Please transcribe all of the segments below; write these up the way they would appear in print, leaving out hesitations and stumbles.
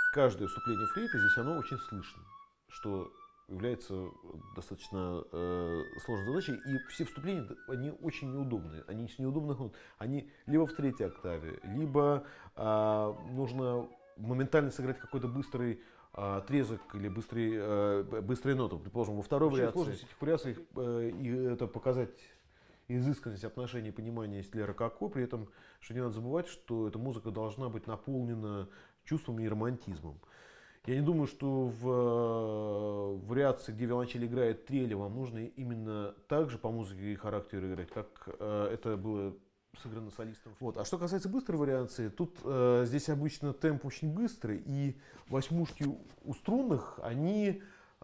каждое вступление флейты здесь оно очень слышно, что является достаточно сложной задачей. И все вступления, они очень неудобные. Они с неудобных нот. Они либо в третьей октаве, либо нужно моментально сыграть какой-то быстрый отрезок или быстрые ноты. Предположим, во второй вариации. Сложность этих вариаций и это показать изысканность отношений и понимания стиля рококо, при этом, что не надо забывать, что эта музыка должна быть наполнена чувством и романтизмом. Я не думаю, что в вариации, где виолончель играет трели, вам нужно именно так же по музыке и характеру играть, как это было сыграно солистом. Вот. А что касается быстрой вариации, тут здесь обычно темп очень быстрый, и восьмушки у струнных, они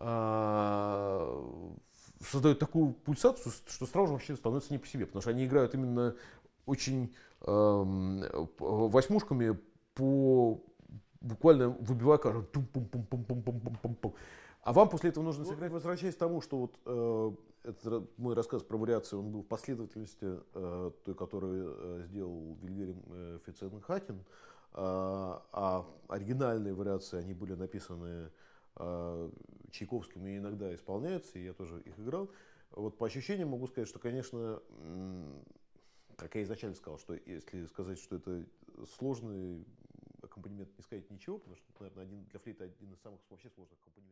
создают такую пульсацию, что сразу же вообще становится не по себе, потому что они играют именно очень восьмушками по буквально выбивая каждый тум пум пум пум пум пум пум пум пум. А вам после этого нужно сыграть, возвращаясь к тому, что вот это мой рассказ про вариацию, он был в последовательности той, которую сделал Вильгельм Фиценхакен, а оригинальные вариации, они были написаны Чайковским и иногда исполняются, и я тоже их играл. Вот по ощущениям могу сказать, что, конечно, как я изначально сказал, что если сказать, что это сложный аккомпанемент, не сказать ничего, потому что, наверное, для флейты один из самых вообще сложных аккомпанементов.